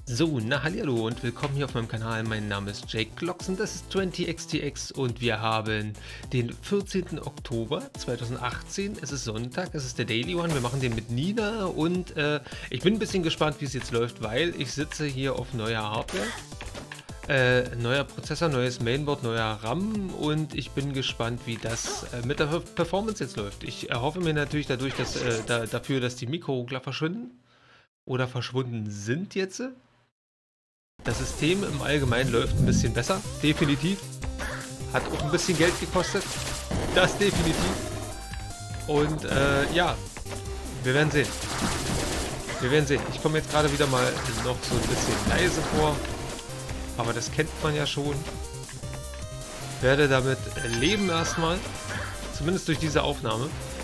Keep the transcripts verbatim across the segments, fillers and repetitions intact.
So, na hallihallo und willkommen hier auf meinem Kanal. Mein Name ist Jake Glocksen, das ist zwanzig X T X und wir haben den vierzehnten Oktober zweitausendachtzehn. Es ist Sonntag, es ist der Daily One. Wir machen den mit Nina und äh, ich bin ein bisschen gespannt, wie es jetzt läuft, weil ich sitze hier auf neuer Hardware. Äh, neuer Prozessor, neues Mainboard, neuer RAM und ich bin gespannt, wie das äh, mit der Performance jetzt läuft. Ich erhoffe mir natürlich dadurch, dass, äh, da, dafür, dass die Mikroruckler verschwinden oder verschwunden sind jetzt. Das System im Allgemeinen läuft ein bisschen besser, definitiv. Hat auch ein bisschen Geld gekostet, das definitiv. Und äh, ja, wir werden sehen. Wir werden sehen. Ich komme jetzt gerade wieder mal noch so ein bisschen leise vor, aber das kennt man ja schon. Werde damit leben erstmal, zumindest durch diese Aufnahme.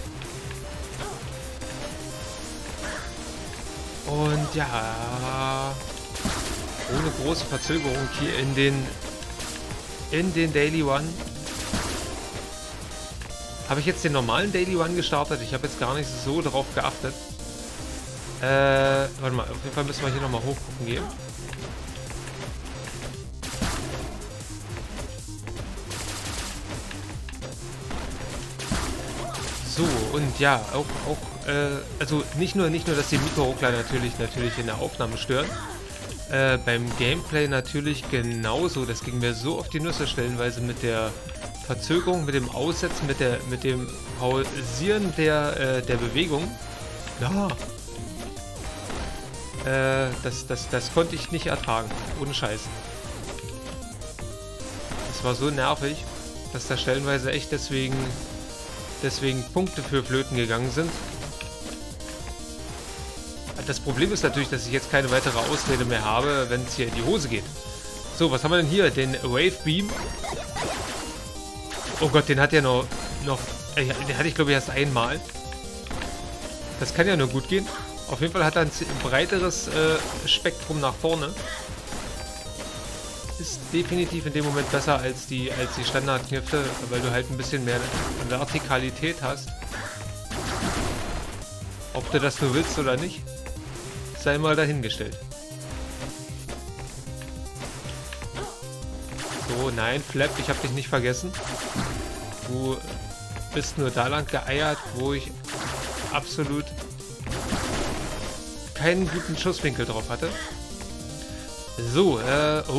Und ja, ohne große Verzögerung hier in den in den Daily One. Habe ich jetzt den normalen Daily One gestartet? Ich habe jetzt gar nicht so darauf geachtet. Äh, warte mal, auf jeden Fall müssen wir hier nochmal hochgucken gehen. So, und ja, auch, auch äh, also nicht nur, nicht nur, dass die Mikroruckler natürlich, natürlich in der Aufnahme stören. Äh, beim Gameplay natürlich genauso. Das ging mir so auf die Nüsse stellenweise mit der Verzögerung, mit dem Aussetzen, mit der, mit dem Pausieren der, äh, der Bewegung. Ja. Äh, das, das, das konnte ich nicht ertragen. Ohne Scheiß. Das war so nervig, dass da stellenweise echt deswegen, deswegen Punkte für Flöten gegangen sind. Das Problem ist natürlich, dass ich jetzt keine weitere Ausrede mehr habe, wenn es hier in die Hose geht. So, was haben wir denn hier? Den Wave Beam. Oh Gott, den hat ja noch... noch äh, den hatte ich, glaube ich, erst einmal. Das kann ja nur gut gehen. Auf jeden Fall hat er ein breiteres äh, Spektrum nach vorne. Ist definitiv in dem Moment besser als die, als die Standardknifte, weil du halt ein bisschen mehr Vertikalität hast. Ob du das nur willst oder nicht, sei mal dahingestellt. So, nein, Flap, ich habe dich nicht vergessen. Du bist nur da lang geeiert, wo ich absolut keinen guten Schusswinkel drauf hatte. So, äh, oh.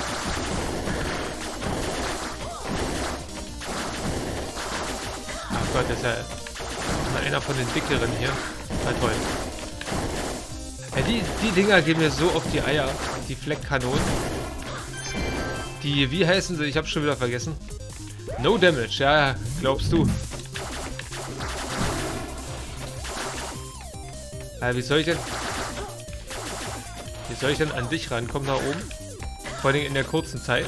Ach Gott, das ist ja einer von den dickeren hier. Na toll. Ja, die, die Dinger gehen mir so auf die Eier. Die Fleckkanonen. Die, wie heißen sie? Ich habe schon wieder vergessen. No Damage, ja, glaubst du. Ja, wie soll ich denn... Wie soll ich denn an dich rankommen da oben? Vor allem in der kurzen Zeit.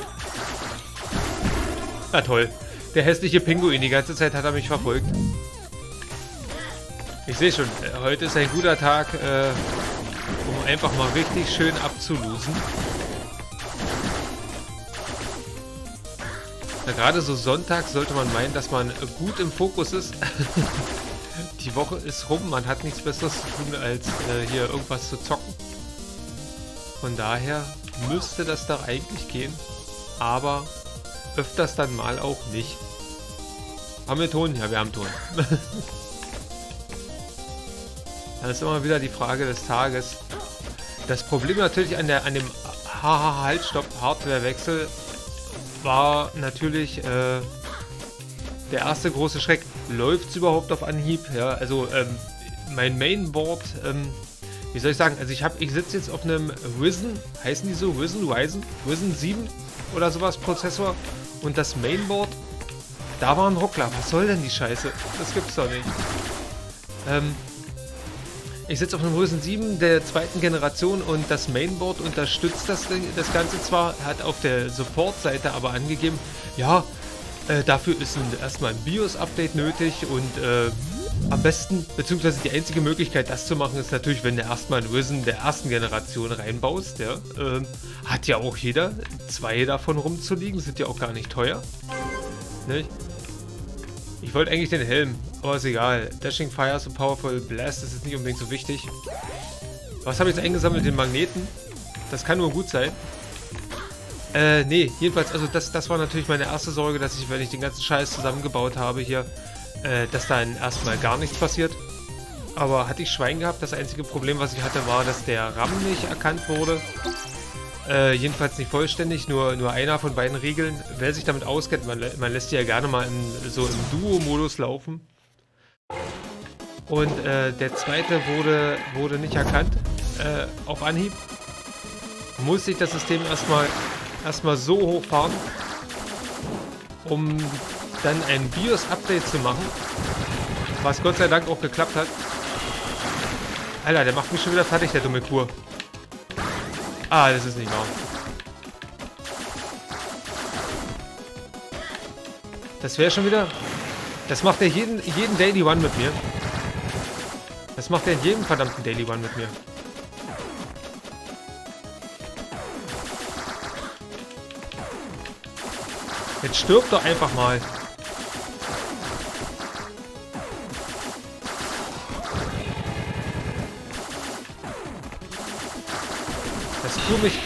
Na toll. Der hässliche Pinguin, die ganze Zeit hat er mich verfolgt. Ich sehe schon, heute ist ein guter Tag, äh, um einfach mal richtig schön abzulosen. Na, gerade so Sonntag sollte man meinen, dass man gut im Fokus ist. Die Woche ist rum, man hat nichts Besseres zu tun, als äh, hier irgendwas zu zocken. Von daher müsste das doch eigentlich gehen, aber öfters dann mal auch nicht. Haben wir Ton? Ja, wir haben Ton. Dann ist immer wieder die Frage des Tages. Das Problem natürlich an, der, an dem Halt-Stopp-Hardware-Wechsel war natürlich äh, der erste große Schreck. Läuft es überhaupt auf Anhieb? Ja, also ähm, mein Mainboard, ähm, wie soll ich sagen, also ich habe, ich sitze jetzt auf einem Ryzen, heißen die so, Ryzen, Ryzen, Ryzen sieben oder sowas Prozessor und das Mainboard, da war ein Ruckler. Was soll denn die Scheiße? Das gibt's doch nicht. Ähm, Ich sitze auf einem Ryzen sieben der zweiten Generation und das Mainboard unterstützt das, das Ganze zwar, hat auf der Support-Seite aber angegeben, ja, äh, dafür ist ein, erstmal ein BIOS-Update nötig und äh, am besten, beziehungsweise die einzige Möglichkeit das zu machen, ist natürlich, wenn du erstmal ein Ryzen der ersten Generation reinbaust, ja, äh, hat ja auch jeder, zwei davon rumzuliegen, sind ja auch gar nicht teuer, nicht? Ich wollte eigentlich den Helm, aber ist egal. Dashing Fires und Powerful Blast ist jetzt nicht unbedingt so wichtig. Was habe ich jetzt eingesammelt? Den Magneten. Das kann nur gut sein. Äh, nee, jedenfalls, also das, das war natürlich meine erste Sorge, dass ich, wenn ich den ganzen Scheiß zusammengebaut habe hier, äh, dass dann erstmal gar nichts passiert. Aber hatte ich Schwein gehabt. Das einzige Problem, was ich hatte, war, dass der RAM nicht erkannt wurde. Äh, jedenfalls nicht vollständig, nur, nur einer von beiden Regeln. Wer sich damit auskennt, man, man lässt die ja gerne mal in, so im Duo-Modus laufen. Und äh, der zweite wurde, wurde nicht erkannt, äh, auf Anhieb. Muss ich das System erstmal erstmal so hochfahren, um dann ein BIOS-Update zu machen, was Gott sei Dank auch geklappt hat. Alter, der macht mich schon wieder fertig, der dumme Kur. Ah, das ist nicht wahr. Das wäre schon wieder... Das macht er jeden, jeden Daily One mit mir. Das macht er in jedem verdammten Daily One mit mir. Jetzt stirb doch einfach mal. Das tut mich...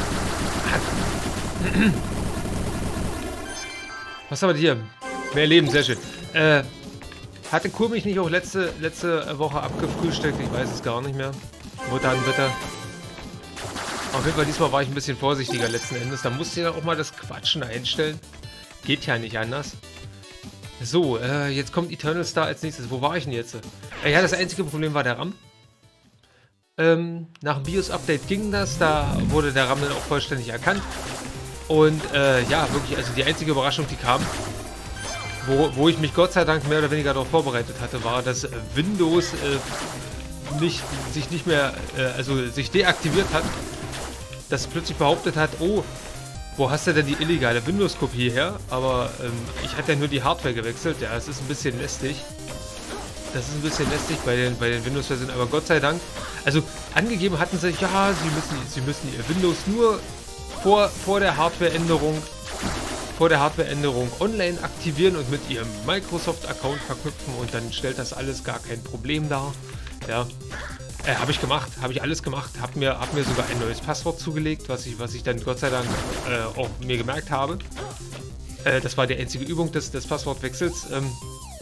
Was haben wir hier? Mehr Leben, sehr schön. Äh, hatte Kur mich nicht auch letzte, letzte Woche abgefrühstückt? Ich weiß es gar nicht mehr. Wo dann bitte? Auf jeden Fall, diesmal war ich ein bisschen vorsichtiger letzten Endes. Da musste ich dann auch mal das Quatschen einstellen. Geht ja nicht anders. So, äh, jetzt kommt Eternal Star als nächstes. Wo war ich denn jetzt? Äh, ja, das einzige Problem war der RAM. Ähm, nach dem BIOS-Update ging das. Da wurde der RAM dann auch vollständig erkannt. Und äh, ja, wirklich, also die einzige Überraschung, die kam, wo, wo ich mich Gott sei Dank mehr oder weniger darauf vorbereitet hatte, war, dass äh, Windows äh, nicht, sich nicht mehr, äh, also sich deaktiviert hat. Dass plötzlich behauptet hat, oh, wo hast du denn die illegale Windows-Kopie her? Aber ähm, ich hatte ja nur die Hardware gewechselt. Ja, es ist ein bisschen lästig. Das ist ein bisschen lästig bei den, bei den Windows-Versionen. Aber Gott sei Dank, also angegeben hatten sie, ja, sie müssen, sie müssen ihr Windows nur vor, vor der Hardware-Änderung vor der Hardware-Änderung online aktivieren und mit ihrem Microsoft-Account verknüpfen und dann stellt das alles gar kein Problem dar. Ja. Äh, habe ich gemacht, habe ich alles gemacht, habe mir, hab mir sogar ein neues Passwort zugelegt, was ich, was ich dann Gott sei Dank äh, auch mir gemerkt habe. Äh, das war die einzige Übung des, des Passwortwechsels. Ähm,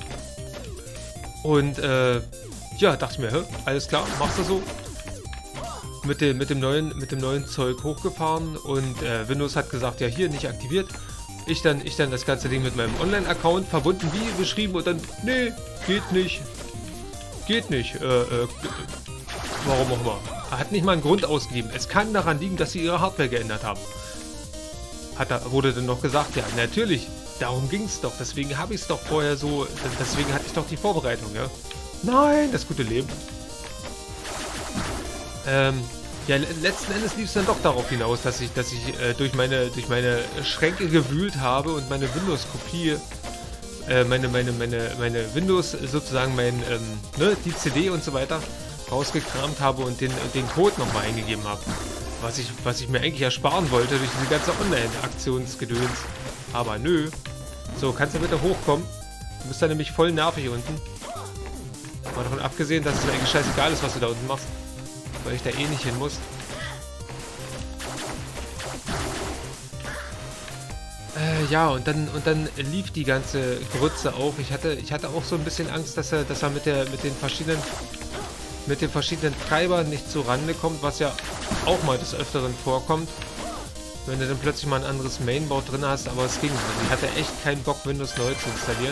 und äh, ja, dachte ich mir, hä, alles klar, machst du so. Mit dem, mit dem, neuen, mit dem neuen Zeug hochgefahren und äh, Windows hat gesagt, ja hier, nicht aktiviert. Ich dann, ich dann das ganze Ding mit meinem Online-Account verbunden, wie beschrieben und dann, nee, geht nicht. Geht nicht. Äh, äh, Warum auch immer. Er hat nicht mal einen Grund ausgegeben. Es kann daran liegen, dass sie ihre Hardware geändert haben. Hat er, wurde dann noch gesagt, ja, natürlich, darum ging es doch. Deswegen habe ich es doch vorher so, deswegen hatte ich doch die Vorbereitung, ja. Nein, das gute Leben. Ähm, ja, letzten Endes lief es dann doch darauf hinaus, dass ich, dass ich äh, durch meine, durch meine Schränke gewühlt habe und meine Windows-Kopie, äh, meine, meine, meine, meine Windows sozusagen, mein, ähm, ne, die C D und so weiter, rausgekramt habe und den, den Code nochmal eingegeben habe. Was ich, was ich mir eigentlich ersparen wollte durch diese ganze Online-Aktionsgedöns. Aber nö. So, kannst du bitte hochkommen? Du bist da nämlich voll nervig unten. Mal davon abgesehen, dass es mir eigentlich scheißegal ist, was du da unten machst. Weil ich da eh nicht hin muss. Äh, ja, und dann, und dann lief die ganze Grütze auch. Ich hatte, ich hatte auch so ein bisschen Angst, dass er, dass er mit, der, mit den verschiedenen mit den verschiedenen Treibern nicht zu Rande kommt, was ja auch mal des Öfteren vorkommt, wenn du dann plötzlich mal ein anderes Mainboard drin hast, aber es ging. Also ich hatte echt keinen Bock, Windows neu zu installieren.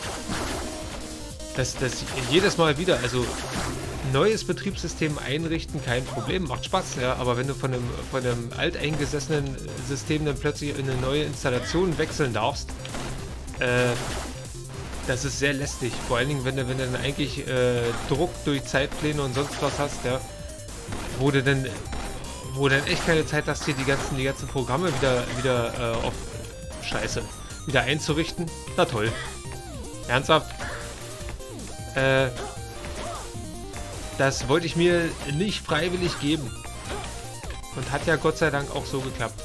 Das, das jedes Mal wieder, also neues Betriebssystem einrichten, kein Problem, macht Spaß, ja, aber wenn du von einem, von einem alteingesessenen System dann plötzlich in eine neue Installation wechseln darfst, äh, das ist sehr lästig, vor allen Dingen, wenn du, wenn du dann eigentlich äh, Druck durch Zeitpläne und sonst was hast, ja, wo du dann, wo du dann echt keine Zeit hast, hier die ganzen, die ganzen Programme wieder, wieder äh, auf Scheiße, wieder einzurichten. Na toll. Ernsthaft? Äh, das wollte ich mir nicht freiwillig geben. Und hat ja Gott sei Dank auch so geklappt.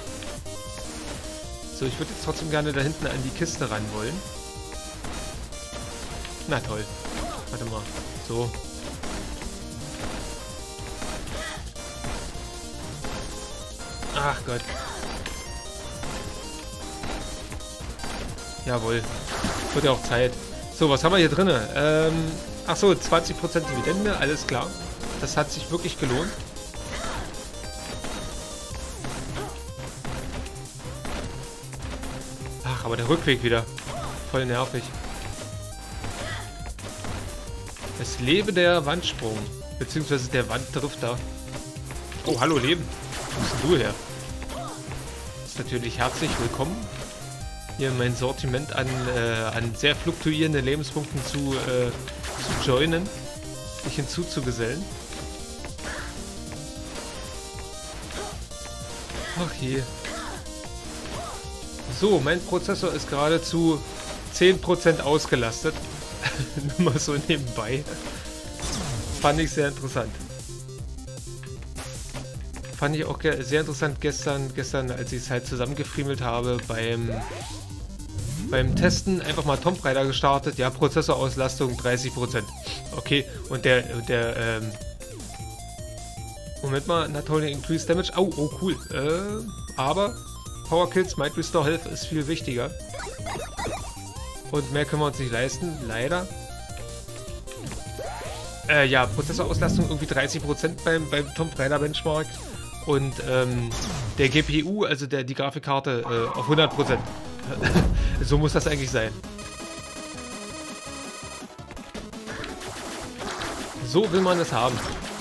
So, ich würde jetzt trotzdem gerne da hinten an die Kiste ran wollen. Na toll. Warte mal. So. Ach Gott. Jawohl. Wird ja auch Zeit. So, was haben wir hier drin? Ähm, achso, zwanzig Prozent Dividende, alles klar. Das hat sich wirklich gelohnt. Ach, aber der Rückweg wieder. Voll nervig. Es lebe der Wandsprung. Beziehungsweise der Wanddrifter. Oh, hallo Leben. Wo bist denn du her? Ist natürlich herzlich willkommen, hier mein Sortiment an, äh, an sehr fluktuierenden Lebenspunkten zu, äh, zu joinen, dich hinzuzugesellen. Ach je. So, mein Prozessor ist gerade zu zehn Prozent ausgelastet. Nur mal so nebenbei. Fand ich sehr interessant. Fand ich auch sehr interessant gestern, gestern, als ich es halt zusammengefriemelt habe beim, beim Testen. Einfach mal Tomb Raider gestartet. Ja, Prozessorauslastung dreißig Prozent. Okay, und der, der, ähm... Moment mal, not only increase damage. Oh, oh, cool. Äh, aber Power Kills might restore health ist viel wichtiger. Und mehr können wir uns nicht leisten, leider. Äh, ja, Prozessorauslastung irgendwie dreißig Prozent beim, beim Tomb Raider Benchmark. Und ähm, der G P U, also der, die Grafikkarte, äh, auf hundert Prozent. So muss das eigentlich sein. So will man es haben.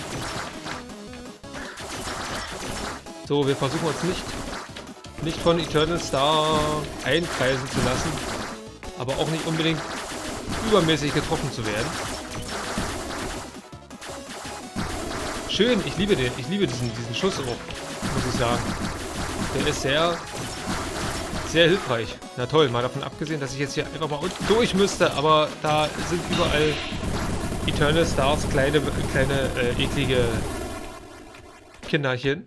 So, wir versuchen uns nicht, nicht von Eternal Star einkreisen zu lassen. Aber auch nicht unbedingt übermäßig getroffen zu werden. Schön, ich liebe den, ich liebe diesen, diesen Schuss auch, muss ich sagen. Der ist sehr, sehr hilfreich. Na toll, mal davon abgesehen, dass ich jetzt hier einfach mal unten durch müsste, aber da sind überall Eternal Stars, kleine, kleine, äh, eklige Kinderchen.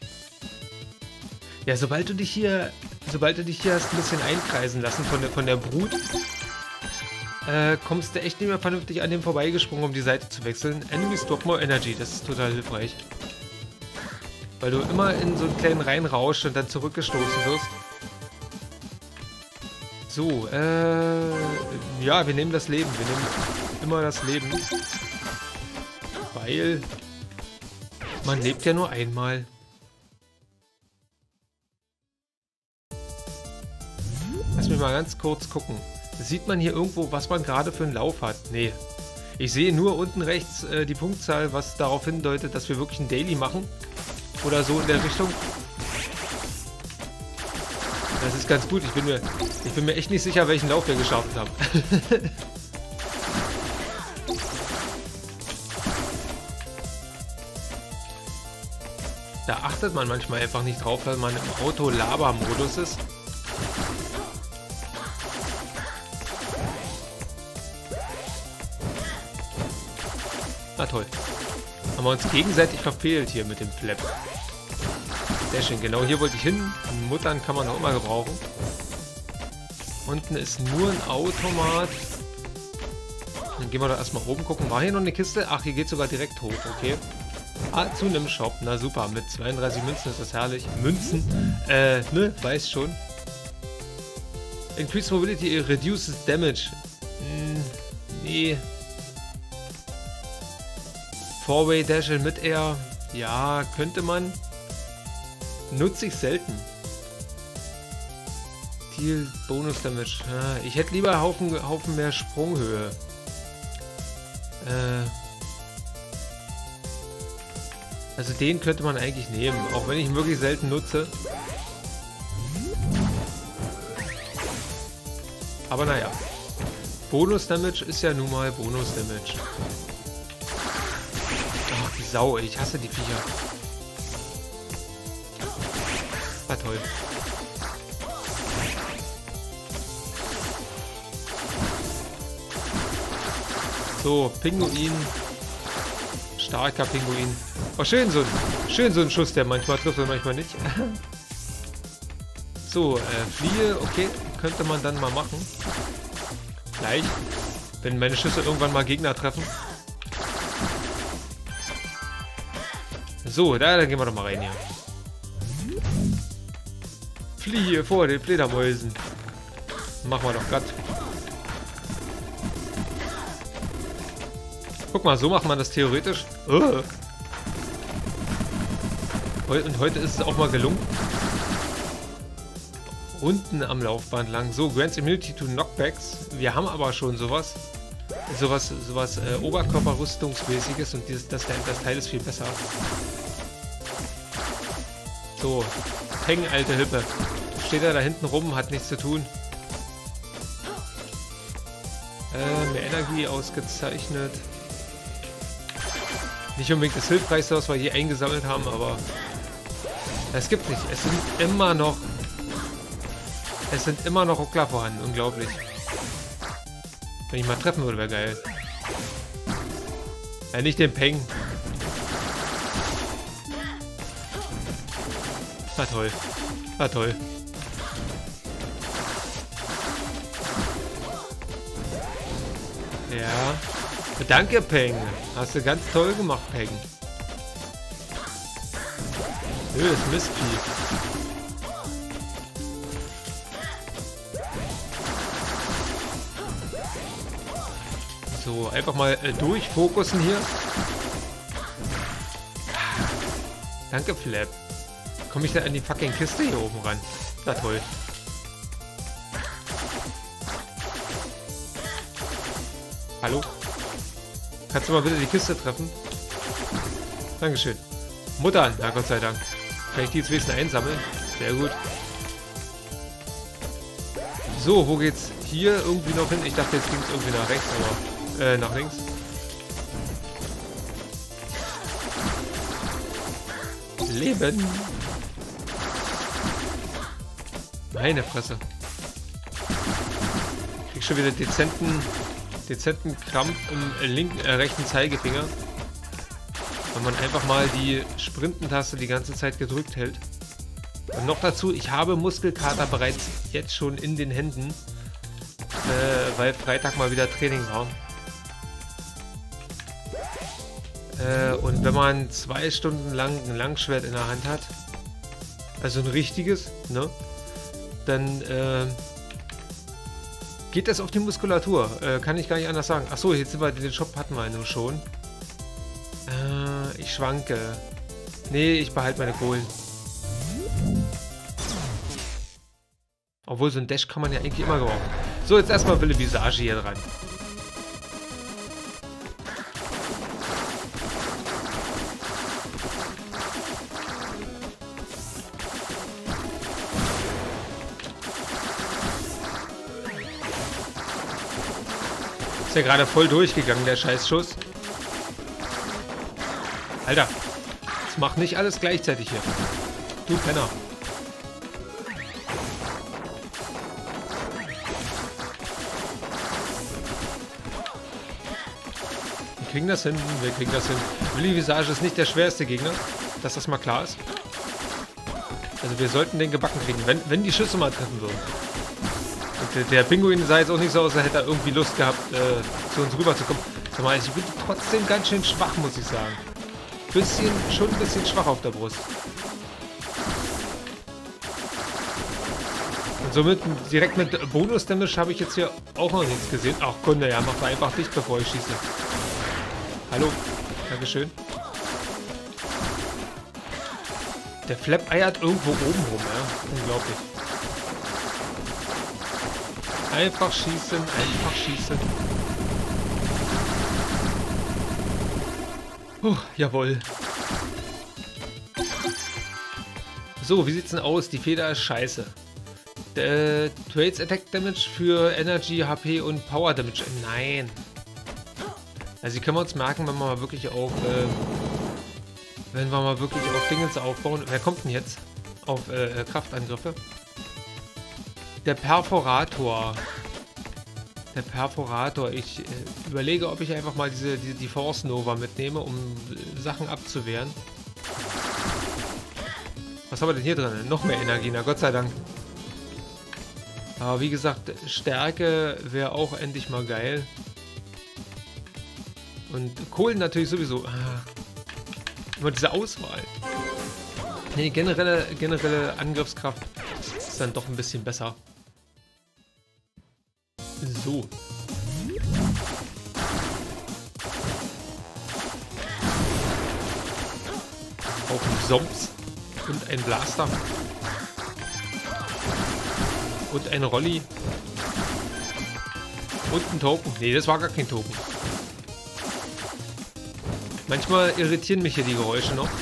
Ja, sobald du dich hier, sobald du dich hier hast ein bisschen einkreisen lassen von der, von der Brut, Äh, kommst du echt nicht mehr vernünftig an dem vorbeigesprungen, um die Seite zu wechseln. Enemies drop more energy, das ist total hilfreich. Weil du immer in so einen kleinen reinrauschst und dann zurückgestoßen wirst. So, äh, ja, wir nehmen das Leben. Wir nehmen immer das Leben. Weil man lebt ja nur einmal. Lass mich mal ganz kurz gucken. Sieht man hier irgendwo, was man gerade für einen Lauf hat? Nee. Ich sehe nur unten rechts äh, die Punktzahl, was darauf hindeutet, dass wir wirklich ein Daily machen. Oder so in der Richtung. Das ist ganz gut. Ich bin mir, ich bin mir echt nicht sicher, welchen Lauf wir gestartet haben. Da achtet man manchmal einfach nicht drauf, weil man im Auto-Laber-Modus ist. Na toll. Haben wir uns gegenseitig verfehlt hier mit dem Flap. Sehr schön, genau hier wollte ich hin. Muttern kann man auch immer gebrauchen. Unten ist nur ein Automat. Dann gehen wir da erstmal oben gucken. War hier noch eine Kiste? Ach, hier geht sogar direkt hoch, okay. Ah, zu einem Shop. Na super, mit zweiunddreißig Münzen ist das herrlich. Münzen, äh, ne, weiß schon. Increase Mobility reduces damage. Hm, nee. Four-Way Dash in Mid-Air. Ja, könnte man. Nutze ich selten. Deal Bonus Damage. Ja, ich hätte lieber Haufen, Haufen mehr Sprunghöhe. Äh. Also den könnte man eigentlich nehmen, auch wenn ich ihn wirklich selten nutze. Aber naja. Bonus Damage ist ja nun mal Bonus Damage. Ach, die Sau, ey. Ich hasse die Viecher. War toll. So, Pinguin. Starker Pinguin. Oh, schön so, schön so ein Schuss, der manchmal trifft und manchmal nicht. So, äh, Fliehe, okay, könnte man dann mal machen. Gleich, wenn meine Schüsse irgendwann mal Gegner treffen. So, da, da gehen wir doch mal rein hier. Fliehe vor den Fledermäusen. Machen wir doch glatt. Guck mal, so macht man das theoretisch. Oh. Und heute ist es auch mal gelungen. Unten am Laufband lang. So, Grants Immunity to Knockbacks. Wir haben aber schon sowas. Sowas, sowas äh, Oberkörperrüstungsmäßiges und dieses, das, das Teil ist viel besser. So, Peng, alte Hippe. Steht er da hinten rum, hat nichts zu tun. Äh, mehr Energie ausgezeichnet. Nicht unbedingt das Hilfreichste, was wir hier eingesammelt haben, aber es gibt nicht. Es sind immer noch Es sind immer noch Ruckler vorhanden. Unglaublich. Wenn ich mal treffen würde, wäre geil. Ja, nicht den Peng. War toll. War toll. Ja. Danke, Peng. Hast du ganz toll gemacht, Peng. Nö, das Mistvieh. So, einfach mal äh, durchfokussen hier. Danke, Flap. Komme ich da an die fucking Kiste hier oben ran? Na toll. Hallo? Kannst du mal bitte die Kiste treffen? Dankeschön. Muttern, na Gott sei Dank. Kann ich die jetzt wenigstens einsammeln? Sehr gut. So, wo geht's hier irgendwie noch hin? Ich dachte, jetzt ging es irgendwie nach rechts, aber äh, nach links. Leben. Meine Fresse. Ich krieg schon wieder dezenten, dezenten Krampf im linken, äh, rechten Zeigefinger. Wenn man einfach mal die Sprintentaste die ganze Zeit gedrückt hält. Und noch dazu, ich habe Muskelkater bereits jetzt schon in den Händen, äh, weil Freitag mal wieder Training war. Äh, und wenn man zwei Stunden lang ein Langschwert in der Hand hat, also ein richtiges, ne, dann äh, geht das auf die Muskulatur. Äh, kann ich gar nicht anders sagen. Achso, jetzt sind wir, den Shop hatten wir nur schon. Äh, ich schwanke. Nee, ich behalte meine Kohlen. Obwohl, so ein Dash kann man ja eigentlich immer gebrauchen. So, jetzt erstmal Wille Visage hier dran. Ist ja gerade voll durchgegangen, der Scheißschuss. Alter, das macht nicht alles gleichzeitig hier. Du Penner. Wir kriegen das hin, wir kriegen das hin. Willi Visage ist nicht der schwerste Gegner, dass das mal klar ist. Also wir sollten den gebacken kriegen, wenn, wenn die Schüsse mal treffen würden. Und der, der Pinguin sah jetzt auch nicht so aus, als hätte er irgendwie Lust gehabt, äh, zu uns rüber zu kommen. Sag mal, ich bin trotzdem ganz schön schwach, muss ich sagen. Bisschen, schon ein bisschen schwach auf der Brust. Und somit direkt mit Bonus-Damage habe ich jetzt hier auch noch nichts gesehen. Ach Kunde, ja, mach mal einfach dicht, bevor ich schieße. Hallo, Dankeschön. Der Flap eiert irgendwo oben rum, ja. Unglaublich. Einfach schießen, einfach schießen. Puh, jawohl. So, wie sieht's denn aus? Die Feder ist scheiße. Der Trades Attack Damage für Energy, H P und Power Damage. Nein. Also die können wir uns merken, wenn wir mal wirklich auf äh, wenn wir mal wirklich auf Dingens aufbauen. Wer kommt denn jetzt? Auf äh, Kraftangriffe. Der Perforator. Der Perforator. Ich äh, überlege, ob ich einfach mal diese, diese die Force Nova mitnehme, um äh, Sachen abzuwehren. Was haben wir denn hier drin? Noch mehr Energie, na Gott sei Dank. Aber wie gesagt, Stärke wäre auch endlich mal geil. Und Kohlen natürlich sowieso. Ah, immer diese Auswahl. Nee, generelle, generelle Angriffskraft ist dann doch ein bisschen besser. So. Auch ein Soms und ein Blaster. Und ein Rolli. Und ein Token. Nee, das war gar kein Token. Manchmal irritieren mich hier die Geräusche noch.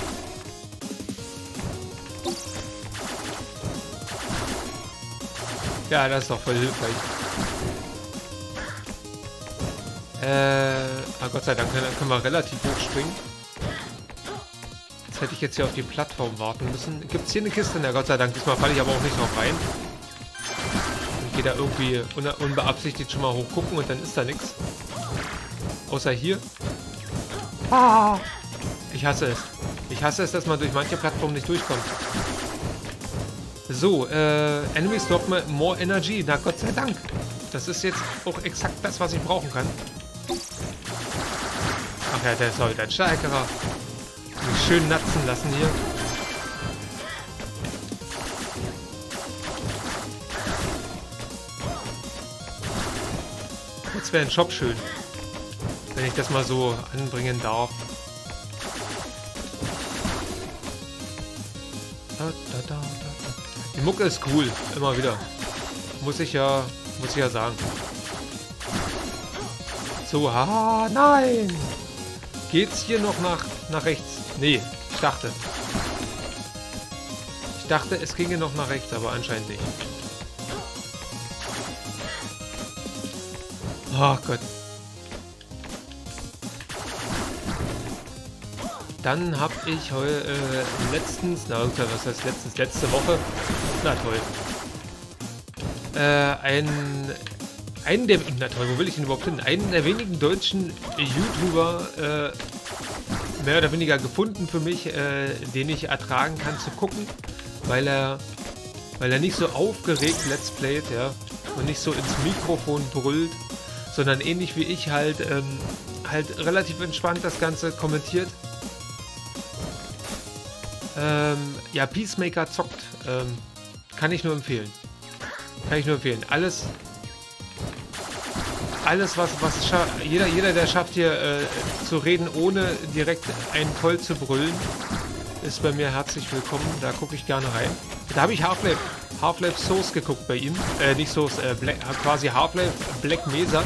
Ja, das ist doch voll hilfreich. Äh, ah Gott sei Dank, dann können wir relativ hoch springen. Jetzt hätte ich jetzt hier auf die Plattform warten müssen. Gibt es hier eine Kiste? Na Gott sei Dank, diesmal falle ich aber auch nicht drauf rein. Und gehe da irgendwie un unbeabsichtigt schon mal hochgucken und dann ist da nichts. Außer hier. Ah, ich hasse es. Ich hasse es, dass man durch manche Plattformen nicht durchkommt. So, äh, Enemies drop more energy. Na Gott sei Dank. Das ist jetzt auch exakt das, was ich brauchen kann. Ach ja, der ist heute ein stärkerer. Mich schön natzen lassen hier. Jetzt wäre ein Shop schön. Wenn ich das mal so anbringen darf. Da, da, da, da. Die Mucke ist cool, immer wieder. Muss ich ja, muss ich ja sagen. So, ah, nein! Geht's hier noch nach, nach rechts? Nee, ich dachte. Ich dachte, es ginge noch nach rechts, aber anscheinend nicht. Oh Gott. Dann habe ich heute äh, letztens, na was heißt letztens, letzte Woche, na toll, äh, ein, einen der, na toll, wo will ich denn überhaupt hin? Einen der wenigen deutschen YouTuber äh, mehr oder weniger gefunden für mich, äh, den ich ertragen kann zu gucken, weil er, weil er nicht so aufgeregt Let's Playt, ja, und nicht so ins Mikrofon brüllt, sondern ähnlich wie ich halt, ähm, halt relativ entspannt das Ganze kommentiert. Ähm, ja, Peacemaker zockt. Ähm, kann ich nur empfehlen. Kann ich nur empfehlen. Alles, alles was, was jeder, jeder, der schafft hier äh, zu reden, ohne direkt einen voll zu brüllen, ist bei mir herzlich willkommen. Da gucke ich gerne rein. Da habe ich Half-Life, Half-Life Source geguckt bei ihm. Äh, nicht Source, äh, Black, quasi Half-Life Black Mesa.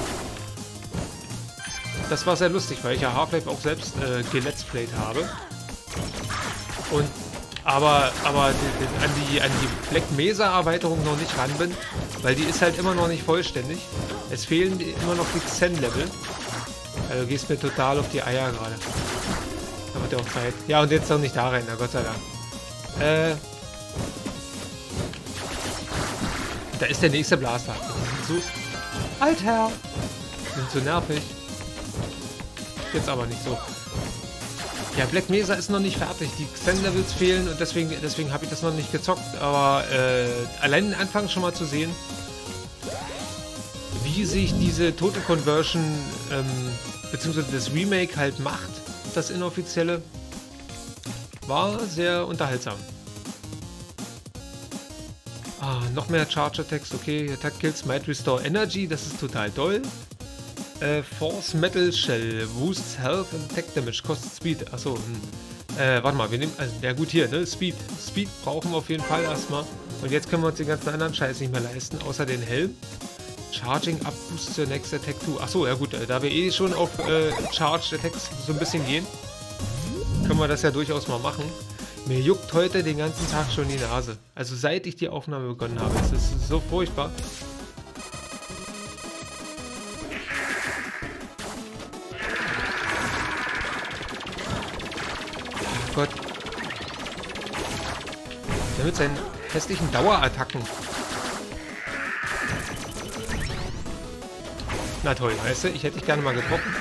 Das war sehr lustig, weil ich ja Half-Life auch selbst äh, geletsplayt habe. Und aber, aber die, die, an, die, an die Black Mesa Erweiterung noch nicht ran bin, weil die ist halt immer noch nicht vollständig. Es fehlen immer noch die Xen-Level. Also du gehst mir total auf die Eier gerade. Da wird ja auch Zeit. Ja, und jetzt noch nicht da rein, na Gott sei Dank. Äh. Da ist der nächste Blaster. Die sind so. Alter! Die sind so nervig. Jetzt aber nicht so. Ja, Black Mesa ist noch nicht fertig. Die Xen-Levels fehlen und deswegen, deswegen habe ich das noch nicht gezockt. Aber äh, allein den Anfang schon mal zu sehen, wie sich diese Total-Conversion ähm, beziehungsweise das Remake halt macht, das inoffizielle, war sehr unterhaltsam. Ah, noch mehr Charge Attacks. Okay, Attack Kills might restore Energy. Das ist total toll. Äh, Force Metal Shell, boosts Health and Attack Damage, kostet Speed. Achso, hm. äh, warte mal, wir nehmen, also, ja gut, hier, ne, Speed. Speed brauchen wir auf jeden Fall erstmal. Und jetzt können wir uns den ganzen anderen Scheiß nicht mehr leisten, außer den Helm. Charging up boosts your next attack too. Achso, ja gut, äh, da wir eh schon auf äh, Charged Attacks so ein bisschen gehen, können wir das ja durchaus mal machen. Mir juckt heute den ganzen Tag schon die Nase. Also seit ich die Aufnahme begonnen habe. Es ist so furchtbar. Gott. Der mit seinen hässlichen Dauerattacken. Na toll, weißt du, ich hätte dich gerne mal getroffen.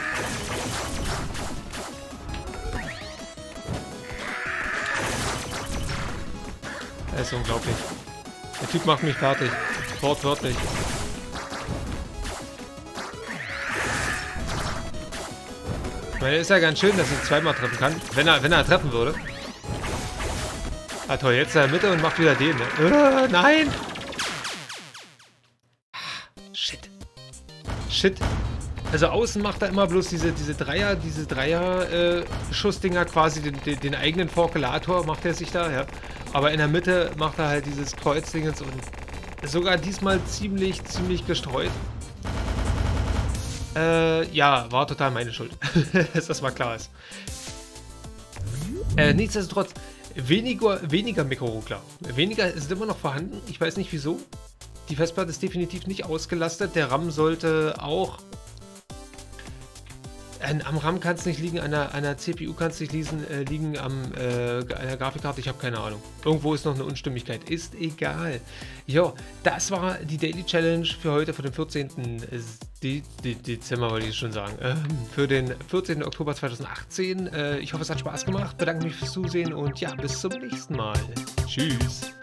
Das ist unglaublich. Der Typ macht mich fertig. Wortwörtlich. Ich meine, ist ja ganz schön, dass ich zweimal treffen kann, wenn er, wenn er treffen würde. Ah toll, jetzt in der Mitte und macht wieder den. Ne? Äh, nein! Shit. Also außen macht er immer bloß diese, diese Dreier, diese Dreier-Schussdinger, äh, quasi den, den, den eigenen Forkelator macht er sich da, ja. Aber in der Mitte macht er halt dieses Kreuzdingens und sogar diesmal ziemlich, ziemlich gestreut. Äh, ja, war total meine Schuld, dass das mal klar ist. Äh, nichtsdestotrotz, weniger, weniger Mikroruckler. Weniger ist immer noch vorhanden, ich weiß nicht wieso. Die Festplatte ist definitiv nicht ausgelastet, der RAM sollte auch... Am RAM kann es nicht liegen, an der, an der C P U kann es nicht liegen, äh, liegen am, äh, an der Grafikkarte, ich habe keine Ahnung. Irgendwo ist noch eine Unstimmigkeit, ist egal. Jo, das war die Daily Challenge für heute, für den vierzehnten Dezember, wollte ich schon sagen. Ähm, für den vierzehnten Oktober zweitausendachtzehn. Äh, ich hoffe, es hat Spaß gemacht, bedanke mich fürs Zusehen und ja, bis zum nächsten Mal. Tschüss.